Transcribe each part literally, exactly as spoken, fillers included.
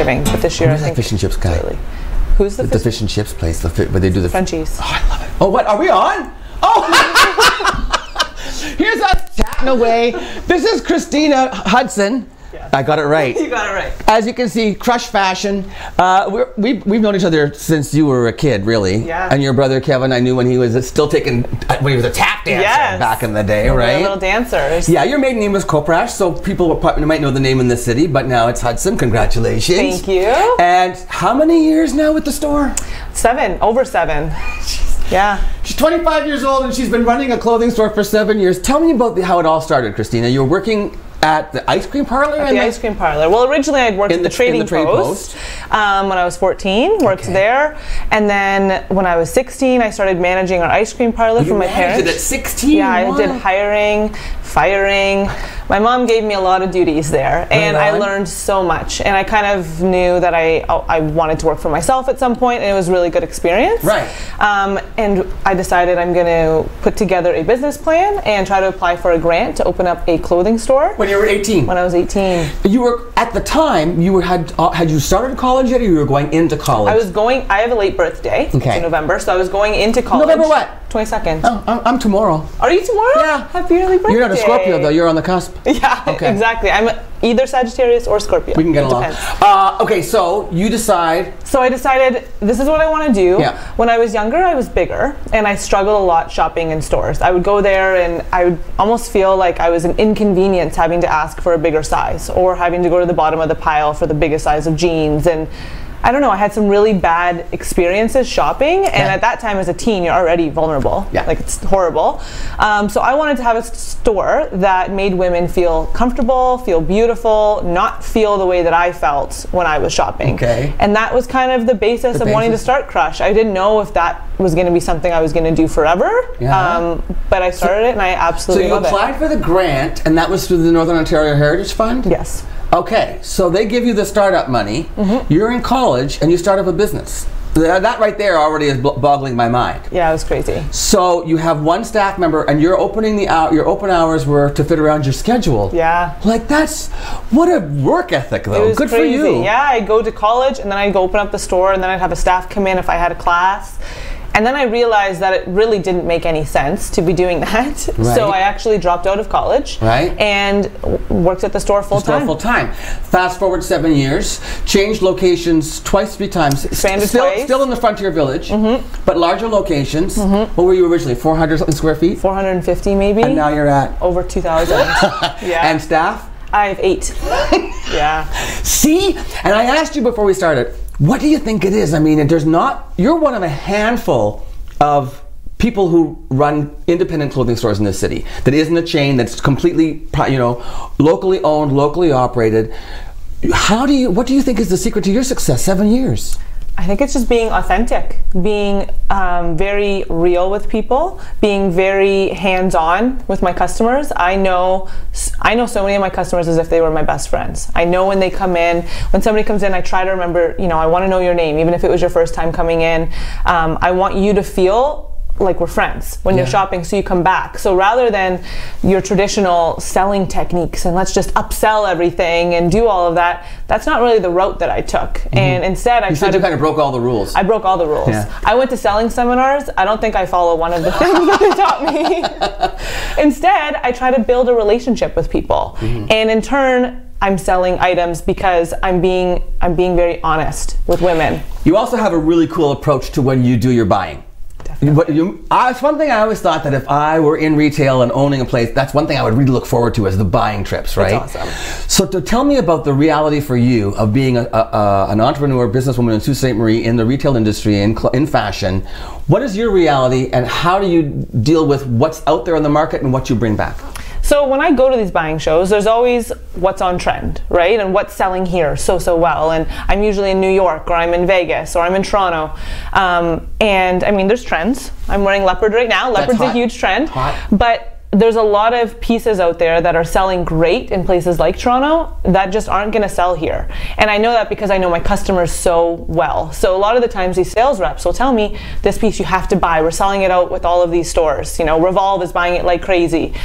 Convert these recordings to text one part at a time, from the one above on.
Thanksgiving, but this year Who's I think that fish and chips guy? early. Who's the, The, fish? the fish and chips place, the fi where they do the Frenchies. Oh, I love it. Oh, what? Are we on? Oh! Here's us chatting away. This is Christina Hudson. Yeah. I got it right. You got it right. As you can see, Crush Fashion. Uh, we're, we've, we've known each other since you were a kid, really. Yeah. And your brother Kevin, I knew when he was still taking, when he was a tap dancer Yes. back in the day, We were right? little dancers. Yeah, your maiden name was Koprash, so people probably might know the name in the city, but now it's Hudson. Congratulations. Thank you. And how many years now with the store? Seven, over seven. Yeah. She's twenty-five years old and she's been running a clothing store for seven years. Tell me about the, how it all started, Christina. You were working at the ice cream parlor? At the ice cream parlor. Well, originally I'd worked In at the- the Trading in the Trade Post, um, when I was fourteen, worked Okay. there. And then when I was sixteen, I started managing our ice cream parlor You for my managed parents. it at sixteen? Yeah, I Wow. did hiring, firing. My mom gave me a lot of duties there, and I on. learned so much. And I kind of knew that I I wanted to work for myself at some point, and it was a really good experience. Right. Um, and I decided I'm going to put together a business plan and try to apply for a grant to open up a clothing store. When you were eighteen? When I was eighteen. You were, at the time, you were, had uh, had you started college yet, or you were going into college? I was going, I have a late birthday. Okay. It's in November, so I was going into college. November what? twenty-second. Oh, I'm, I'm tomorrow. Are you tomorrow? Yeah. Happy early birthday. You're not a Scorpio, though. You're on the cusp. Yeah, Okay. exactly. I'm either Sagittarius or Scorpio. We can get It along. depends. Uh, okay, so you decide. So I decided this is what I want to do. Yeah. When I was younger, I was bigger, and I struggled a lot shopping in stores. I would go there, and I would almost feel like I was an inconvenience having to ask for a bigger size, or having to go to the bottom of the pile for the biggest size of jeans. And I don't know, I had some really bad experiences shopping, and Yeah. at that time as a teen, you're already vulnerable. Yeah. Like, it's horrible. Um, so I wanted to have a s- store that made women feel comfortable, feel beautiful, not feel the way that I felt when I was shopping. Okay. And that was kind of the basis The of wanting to basis. start Crush. I didn't know if that was going to be something I was going to do forever, Yeah. um, but I started it, and I So absolutely you love applied for the grant, and that was through the Northern Ontario Heritage Fund? it. Yes. Okay, so they give you the startup money. Mm-hmm. You're in college, and you start up a business. Th- That right there already is bo- boggling my mind. Yeah, it was crazy. So you have one staff member, and you're opening the hour. Your open hours were to fit around your schedule. Yeah. Like that's what a work ethic, though. It was Good crazy. for you. Yeah, I'd go to college, and then I'd go open up the store, and then I'd have a staff come in if I had a class. And then I realized that it really didn't make any sense to be doing that. Right. So I actually dropped out of college, Right. and w- worked at the store full Still time. full time. Fast forward seven years, changed locations twice, three times. Expanded still, twice. still in the Frontier Village, but larger locations. What were you originally? four hundred something square feet, four hundred fifty maybe. and now you're at. Over two thousand. Yeah. And staff. I have eight. Yeah. See, and I asked you before we started, what do you think it is? I mean, there's not. You're one of a handful of people who run independent clothing stores in this city that isn't a chain, that's completely, you know, locally owned, locally operated. How do you? What do you think is the secret to your success? Seven years. I think it's just being authentic, being um, very real with people, being very hands-on with my customers. I know, I know so many of my customers as if they were my best friends. I know when they come in, when somebody comes in, I try to remember, you know, I want to know your name, even if it was your first time coming in. Um, I want you to feel like we're friends when Yeah. you're shopping, so you come back. So rather than your traditional selling techniques and let's just upsell everything and do all of that, that's not really the route that I took. Mm-hmm. And instead I You tried said to you kind of broke all the rules. I broke all the rules. Yeah. I went to selling seminars. I don't think I follow one of the things that they taught me. Instead, I try to build a relationship with people. Mm-hmm. And in turn, I'm selling items because I'm being I'm being very honest with women. You also have a really cool approach to when you do your buying. Definitely. But you, I, it's one thing I always thought that if I were in retail and owning a place, that's one thing I would really look forward to is the buying trips, right? That's awesome. So to tell me about the reality for you of being a, a, a, an entrepreneur, businesswoman in Sault Ste. Marie in the retail industry, in, cl- in fashion, what is your reality and how do you deal with what's out there in the market and what you bring back? So when I go to these buying shows, there's always what's on trend, right? And what's selling here so, so well. And I'm usually in New York, or I'm in Vegas, or I'm in Toronto. Um, and I mean, there's trends. I'm wearing leopard right now. Leopard's a hot. huge trend. Hot. But there's a lot of pieces out there that are selling great in places like Toronto that just aren't going to sell here. And I know that because I know my customers so well. So a lot of the times these sales reps will tell me, this piece you have to buy. We're selling it out with all of these stores. You know, Revolve is buying it like crazy.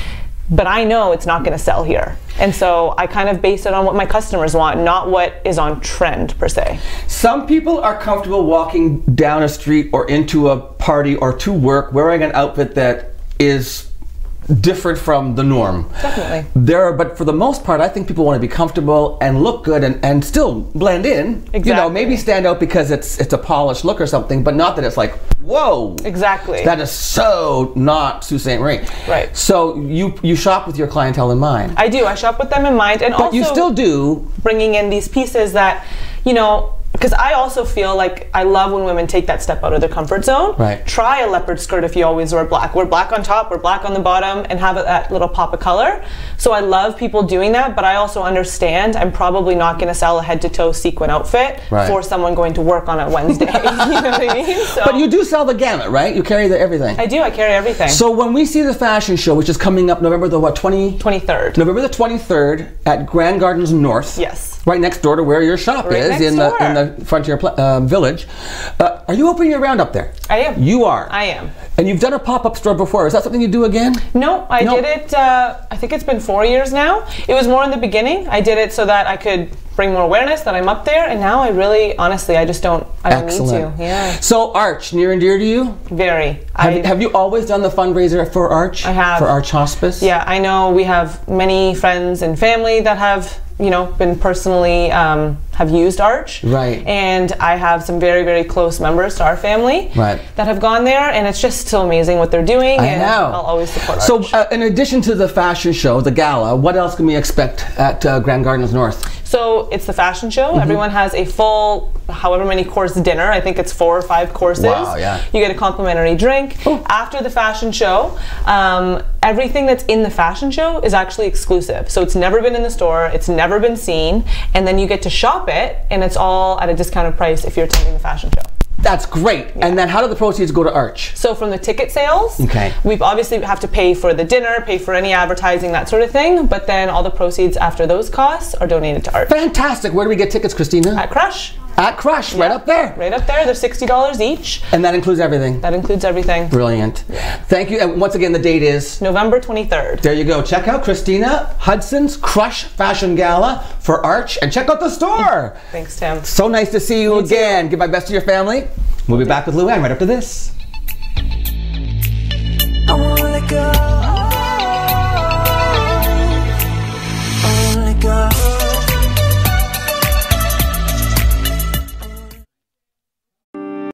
but I know it's not going to sell here. And so I kind of base it on what my customers want, not what is on trend per se. Some people are comfortable walking down a street or into a party or to work wearing an outfit that is different from the norm. Definitely. There are, but for the most part, I think people want to be comfortable and look good and, and still blend in. Exactly. You know, maybe stand out because it's it's a polished look or something, but not that it's like, whoa. Exactly. That is so not Sault Ste. Marie. Right. So you you shop with your clientele in mind. I do. I shop with them in mind, and but also you still do bringing in these pieces that, you know, because I also feel like I love when women take that step out of their comfort zone. Right. Try a leopard skirt if you always wear black. Wear black on top, wear black on the bottom, and have that little pop of color. So I love people doing that, but I also understand I'm probably not going to sell a head-to-toe sequin outfit right. for someone going to work on a Wednesday. You know what I mean? So, but you do sell the gamut, right? You carry the everything. I do. I carry everything. So when we see the fashion show, which is coming up November the what, twenty? twenty-third. November the twenty-third at Grand Gardens North. Yes. Right next door to where your shop Right is next in door. the in the Frontier Pla- uh, Village. Uh, are you open year round up there? I am. You are. I am. And you've done a pop-up store before. Is that something you do again? No, I No. did it, uh, I think it's been four years now. It was more in the beginning. I did it so that I could bring more awareness that I'm up there, and now I really, honestly, I just don't, I don't Excellent. need to. Yeah. So Arch, near and dear to you? Very. Have, I, have you always done the fundraiser for Arch? I have. For Arch Hospice? Yeah, I know we have many friends and family that have, you know, been personally, um, have used Arch. Right. And I have some very, very close members to our family Right. that have gone there, and it's just so amazing what they're doing. I and know. I'll always support So Arch. uh, in addition to the fashion show, the gala, what else can we expect at uh, Grand Gardens North? So it's the fashion show. Mm-hmm. Everyone has a full, however many course dinner. I think it's four or five courses. Wow, yeah. You get a complimentary drink. Oh. After the fashion show, um, everything that's in the fashion show is actually exclusive. So it's never been in the store. It's never been seen. And then you get to shop it, and it's all at a discounted price if you're attending the fashion show. That's great. Yeah. And then how do the proceeds go to Arch? So from the ticket sales, Okay. we obviously have to pay for the dinner, pay for any advertising, that sort of thing. But then all the proceeds after those costs are donated to Arch. Fantastic. Where do we get tickets, Christina? At Crush. At Crush, right up there. Right up there. They're sixty dollars each. And that includes everything. That includes everything. Brilliant. Thank you. And once again, the date is? November twenty-third. There you go. Check out Christina Hudson's Crush Fashion Gala for Arch, and check out the store. Thanks, Tim. So nice to see you, You again. Give my best to your family. We'll be back with Luann right after this.